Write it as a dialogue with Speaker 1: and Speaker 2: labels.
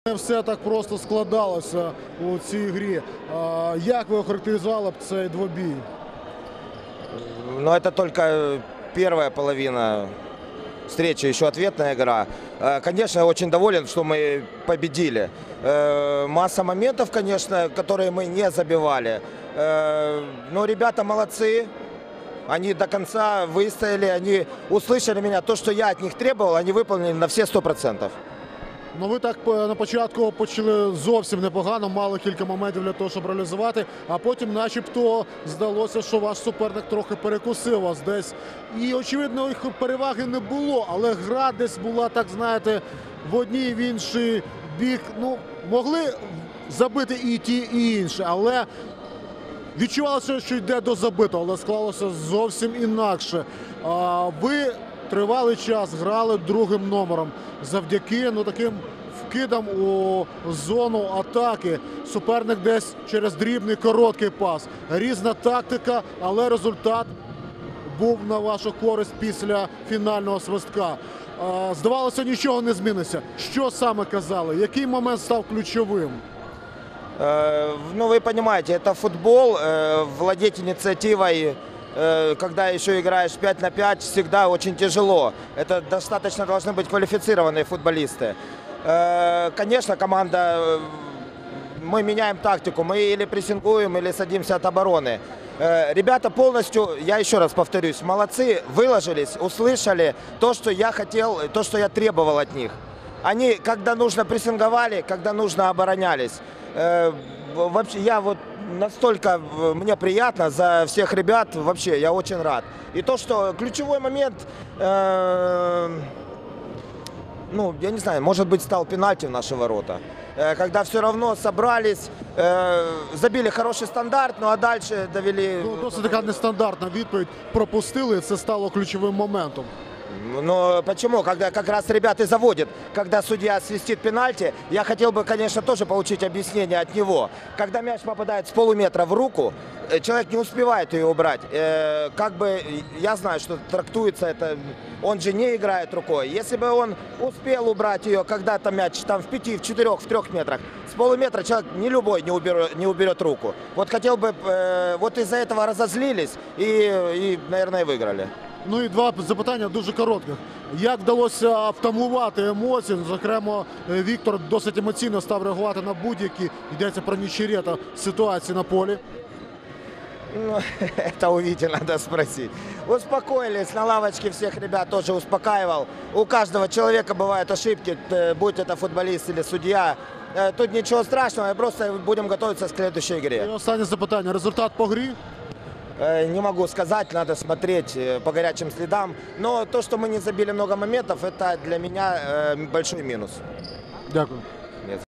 Speaker 1: Не все так просто складалося у цій грі. Як ви охарактеризували б цей двобій?
Speaker 2: Но это только первая половина встречи, еще ответная игра. Конечно, я очень доволен, что мы победили. Масса моментов, конечно, которые мы не забивали. Но ребята молодцы. Они до конца выстояли, они услышали меня. То, что я от них требовал, они выполнили на все 100%.
Speaker 1: Ну, ви так на початку почали зовсім непогано, мали кілька моментів для того, щоб реалізувати, а потім начебто здалося, що ваш суперник трохи перекусив вас десь. І, очевидно, їх переваги не було, але гра десь була, так знаєте, в одній, в інший бік. Ну, могли забити і ті, і інші, але відчувалося, що йде до забитого, але склалося зовсім інакше. Ви тривалий час грали другим номером завдяки таким вкидам у зону атаки. Суперник десь через дрібний короткий пас. Різна тактика, але результат був на вашу користь після фінального свистка. Здавалося, нічого не зміниться. Що саме казали? Який момент став ключовим?
Speaker 2: Ну, вы понимаете, это футбол, владеть инициативой, когда еще играешь 5 на 5, всегда очень тяжело. Это достаточно должны быть квалифицированные футболисты. Конечно, команда, мы меняем тактику, мы или прессингуем, или садимся от обороны. Ребята полностью, я еще раз повторюсь, молодцы, выложились, услышали то, что я хотел, то, что я требовал от них. Они, когда нужно, прессинговали, когда нужно, оборонялись. Вообще, я вот настолько, мне приятно за всех ребят, вообще, я очень рад. И то, что ключевой момент, ну, я не знаю, может быть, стал пенальти в наши ворота. Когда все равно собрались, забили хороший стандарт, ну а дальше довели...
Speaker 1: Ну, досить така нестандартна відповідь. Пропустили, і це стало ключовим моментом.
Speaker 2: Но почему? Когда как раз ребята заводят, когда судья свистит пенальти, я хотел бы, конечно, тоже получить объяснение от него. Когда мяч попадает с полуметра в руку, человек не успевает ее убрать. Как бы я знаю, что трактуется это, он же не играет рукой. Если бы он успел убрать ее, когда-то мяч там в 5, в 4, в 3 метрах, с полуметра человек не любой не уберет руку. Вот хотел бы, вот из-за этого разозлились и, наверное, выиграли.
Speaker 1: Ну і два запитання дуже коротких. Як вдалося втамувати емоції? Зокрема, Віктор досить емоційно став реагувати на будь-які, йдеться про Нічерета, ситуації на полі.
Speaker 2: Ну, это у Вити надо спросить. Успокоились, на лавочке всех ребят тоже успокаивал. У каждого человека бывают ошибки, будь это футболист или судья. Тут ничего страшного, просто будем готовиться к следующей игре.
Speaker 1: І останнє запитання. Результат по грі?
Speaker 2: Не могу сказать, надо смотреть по горячим следам. Но то, что мы не забили много моментов, это для меня большой минус.
Speaker 1: Дякую.